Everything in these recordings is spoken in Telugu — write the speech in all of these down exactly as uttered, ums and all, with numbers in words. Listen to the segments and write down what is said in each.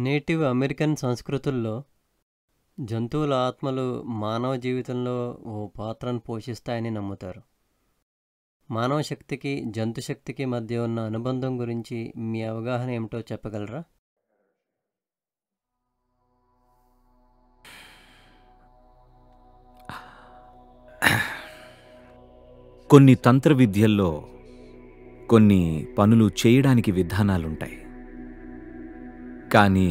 నేటివ్ అమెరికన్ సంస్కృతుల్లో జంతువుల ఆత్మలు మానవ జీవితంలో ఓ పాత్రను పోషిస్తాయని నమ్ముతారు. మానవ శక్తికి, జంతు శక్తికి మధ్య ఉన్న అనుబంధం గురించి మీ అవగాహన ఏమిటో చెప్పగలరా? కొన్ని తంత్ర విద్యల్లో కొన్ని పనులు చేయడానికి విధానాలుంటాయి. కానీ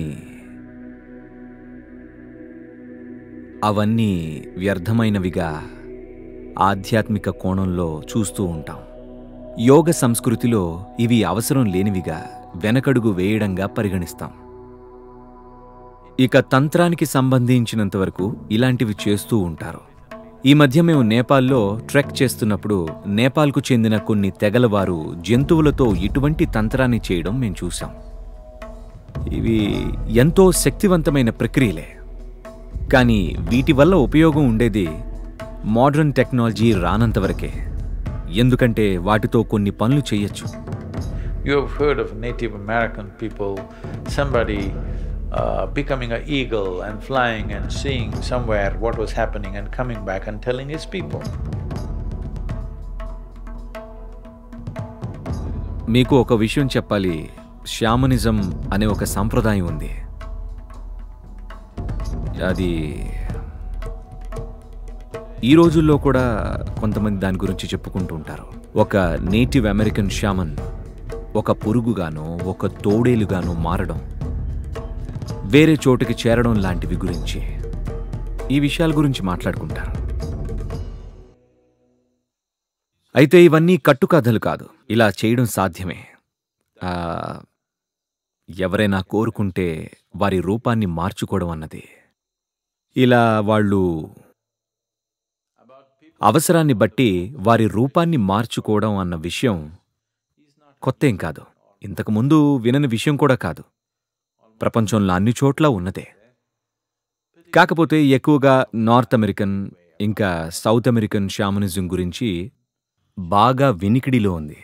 అవన్నీ వ్యర్థమైనవిగా ఆధ్యాత్మిక కోణంలో చూస్తూ ఉంటాం. యోగ సంస్కృతిలో ఇవి అవసరం లేనివిగా వెనకడుగు వేయడంగా పరిగణిస్తాం. ఇక తంత్రానికి సంబంధించినంతవరకు ఇలాంటివి చేస్తూ ఉంటారు. ఈ మధ్య మేము నేపాల్లో ట్రెక్ చేస్తున్నప్పుడు నేపాల్కు చెందిన కొన్ని తెగలవారు జంతువులతో ఇటువంటి తంత్రాన్ని చేయడం మేము చూసాం. ఇవి ఎంతో శక్తివంతమైన ప్రక్రియలే. కానీ వీటి వల్ల ఉపయోగం ఉండేది మోడర్న్ టెక్నాలజీ రానంతవరకే. ఎందుకంటే వాటితో కొన్ని పనులు చేయొచ్చు. You have heard of Native American people, somebody uh, becoming an eagle and flying and seeing somewhere what was happening and coming back and telling his people. మీకు ఒక విషయం చెప్పాలి. షామనిజం అనే ఒక సంప్రదాయం ఉంది. అది ఈ రోజుల్లో కూడా కొంతమంది దాని గురించి చెప్పుకుంటూ ఉంటారు. ఒక నేటివ్ అమెరికన్ షామన్ ఒక పురుగుగానో ఒక తోడేలుగానో మారడం, వేరే చోటుకి చేరడం లాంటివి గురించి, ఈ విషయాల గురించి మాట్లాడుకుంటారు. అయితే ఇవన్నీ కట్టుకథలు కాదు. ఇలా చేయడం సాధ్యమే. ఎవరైనా కోరుకుంటే వారి రూపాన్ని మార్చుకోవడం అన్నది, ఇలా వాళ్ళు అవసరాన్ని బట్టి వారి రూపాన్ని మార్చుకోవడం అన్న విషయం కొత్తేం కాదు. ఇంతకుముందు వినని విషయం కూడా కాదు. ప్రపంచంలో అన్ని చోట్ల ఉన్నదే. కాకపోతే ఎక్కువగా నార్త్ అమెరికన్ ఇంకా సౌత్ అమెరికన్ షామనిజం గురించి బాగా వినికిడిలో ఉంది.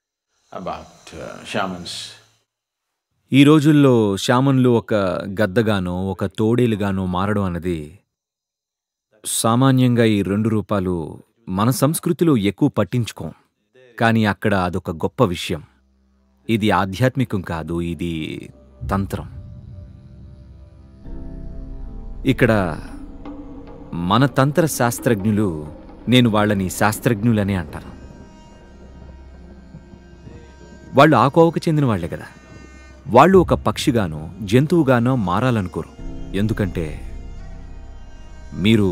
ఈ రోజుల్లో షామన్లు ఒక గద్దగానో ఒక తోడేలుగానో మారడం అన్నది సామాన్యంగా ఈ రెండు రూపాలు మన సంస్కృతిలో ఎక్కువ పట్టించుకోం. కానీ అక్కడ అదొక గొప్ప విషయం. ఇది ఆధ్యాత్మికం కాదు, ఇది తంత్రం. ఇక్కడ మన తంత్ర శాస్త్రజ్ఞులు, నేను వాళ్ళని శాస్త్రజ్ఞులనే అంటాను. వాళ్ళు ఆ కోవకు చెందిన వాళ్లే కదా. వాళ్ళు ఒక పక్షిగానో జంతువుగానో మారాలనుకోరు. ఎందుకంటే మీరు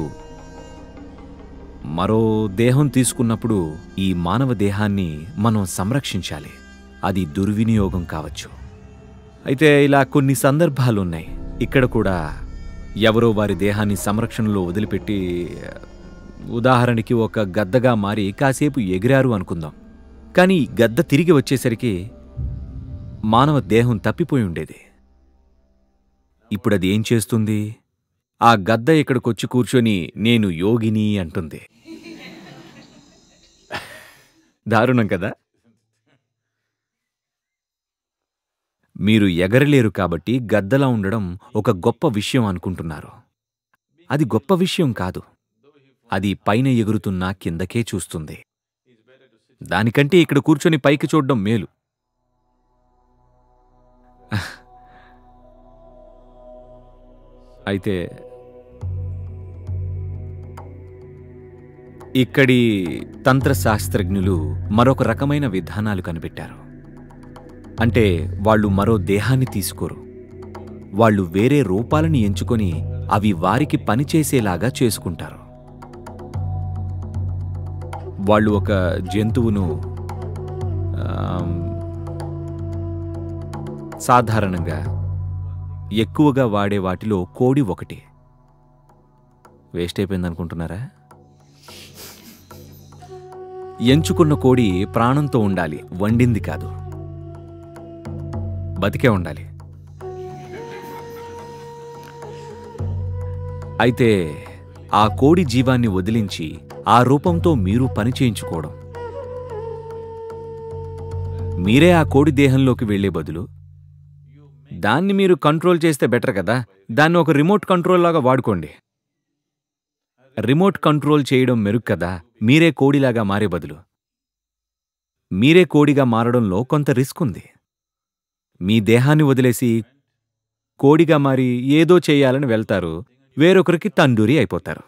మరో దేహం తీసుకున్నప్పుడు ఈ మానవ దేహాన్ని మనం సంరక్షించాలి. అది దుర్వినియోగం కావచ్చు. అయితే ఇలా కొన్ని సందర్భాలున్నాయి. ఇక్కడ కూడా ఎవరో వారి దేహాన్ని సంరక్షణలో వదిలిపెట్టి, ఉదాహరణకి ఒక గద్దగా మారి కాసేపు ఎగిరారు అనుకుందాం. కానీ గద్ద తిరిగి వచ్చేసరికి మానవ దేహం తప్పిపోయి ఉండేది. ఇప్పుడది ఏం చేస్తుంది? ఆ గద్ద ఇక్కడికొచ్చి కూర్చొని నేను యోగిని అంటుంది. దారుణం కదా? మీరు ఎగరలేరు కాబట్టి గద్దలా ఉండడం ఒక గొప్ప విషయం అనుకుంటున్నారు. అది గొప్ప విషయం కాదు. అది పైన ఎగురుతున్నా కిందకే చూస్తుంది. దానికంటే ఇక్కడ కూర్చొని పైకి చూడడం మేలు. అయితే ఇక్కడి తంత్రశాస్త్రజ్ఞులు మరొక రకమైన విధానాలు కనిపెట్టారు. అంటే వాళ్ళు మరో దేహాన్ని తీసుకోరు. వాళ్ళు వేరే రూపాలని ఎంచుకొని అవి వారికి పనిచేసేలాగా చేసుకుంటారు. వాళ్ళు ఒక జంతువును, సాధారణంగా ఎక్కువగా వాడే వాటిలో కోడి ఒకటి. వేస్ట్ అయిపోయిందనుకుంటున్నారా? ఎంచుకున్న కోడి ప్రాణంతో ఉండాలి, వండింది కాదు. బతికే ఉండాలి. అయితే ఆ కోడి జీవాన్ని వదిలించి ఆ రూపంతో మీరు పని చేయించుకోవడం, మీరే ఆ కోడి దేహంలోకి వెళ్లే బదులు దాన్ని మీరు కంట్రోల్ చేస్తే బెటర్ కదా. దాన్ని ఒక రిమోట్ కంట్రోల్ లాగా వాడుకోండి. రిమోట్ కంట్రోల్ చేయడం మెరుగు కదా, మీరే కోడిలాగా మారే బదులు. మీరే కోడిగా మారడంలో కొంత రిస్క్ ఉంది. మీ దేహాన్ని వదిలేసి కోడిగా మారి ఏదో చేయాలని వెళ్తారు, వేరొకరికి తండూరి అయిపోతారు.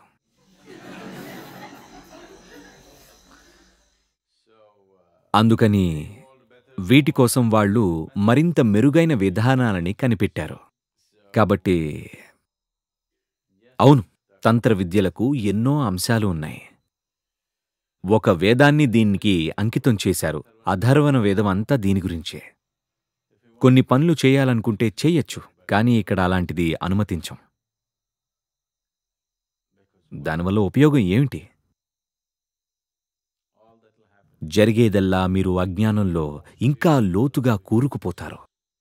అందుకని వీటి కోసం వాళ్ళు మరింత మెరుగైన విధానాలని కనిపెట్టారు. కాబట్టి అవును, తంత్ర విద్యలకు ఎన్నో అంశాలు ఉన్నాయి. ఒక వేదాన్ని దీనికి అంకితం చేశారు. అధర్వణ వేదం అంతా దీని గురించే. కొన్ని పనులు చేయాలనుకుంటే చెయ్యొచ్చు, కానీ ఇక్కడ అలాంటిది అనుమతించం. దానివల్ల ఉపయోగం ఏమిటి? జరిగేదల్లా మీరు అజ్ఞానంలో ఇంకా లోతుగా కూరుకుపోతారు.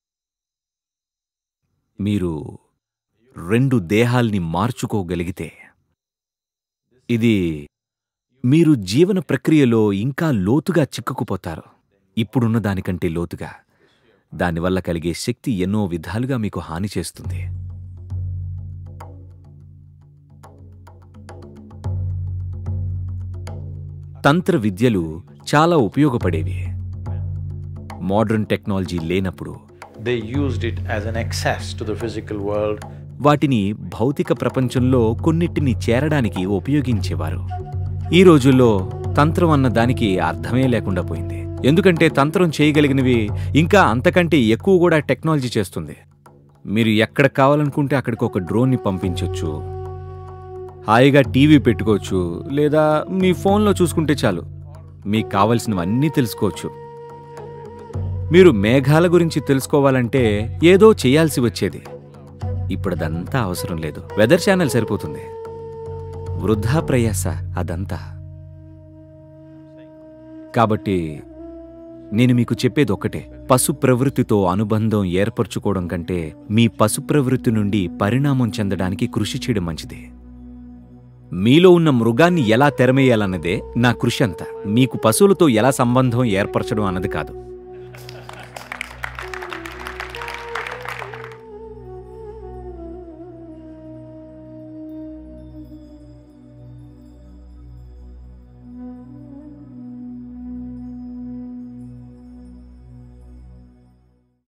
మీరు రెండు దేహాల్ని మార్చుకోగలిగితే ఇది మీరు జీవన ప్రక్రియలో ఇంకా లోతుగా చిక్కుకుపోతారు. ఇప్పుడున్న దానికంటే లోతుగా. దానివల్ల కలిగే శక్తి ఎన్నో విధాలుగా మీకు హాని చేస్తుంది. తంత్ర విద్యలు చాలా ఉపయోగపడేవి. మోడర్న్ టెక్నాలజీ లేనప్పుడు they used it as an access to the physical world. వాటిని భౌతిక ప్రపంచంలో కొన్నిటిని చేరడానికి ఉపయోగించేవారు. ఈ రోజుల్లో తంత్రం అన్న దానికి అర్థమే లేకుండా పోయింది. ఎందుకంటే తంత్రం చేయగలిగినవి ఇంకా అంతకంటే ఎక్కువ కూడా టెక్నాలజీ చేస్తుంది. మీరు ఎక్కడ కావాలనుకుంటే అక్కడికి ఒక డ్రోన్ని పంపించవచ్చు, హాయిగా టీవీ పెట్టుకోవచ్చు, లేదా మీ ఫోన్లో చూసుకుంటే చాలు మీకు కావలసినవన్నీ తెలుసుకోవచ్చు. మీరు మేఘాల గురించి తెలుసుకోవాలంటే ఏదో చేయాల్సి వచ్చేది. ఇప్పుడదంతా అవసరం లేదు. వెదర్ ఛానల్ సరిపోతుంది. వృధా ప్రయాస అదంతా. కాబట్టి నేను మీకు చెప్పేది ఒక్కటే, పశు ప్రవృత్తితో అనుబంధం ఏర్పరచుకోవడం కంటే మీ పశు ప్రవృత్తి నుండి పరిణామం చెందడానికి కృషి చేయడం మంచిది. మీలో ఉన్న మృగాన్ని ఎలా తెరమేయాలన్నదే నా కృషి అంతా. మీకు పశువులతో ఎలా సంబంధం ఏర్పరచడం అన్నది కాదు.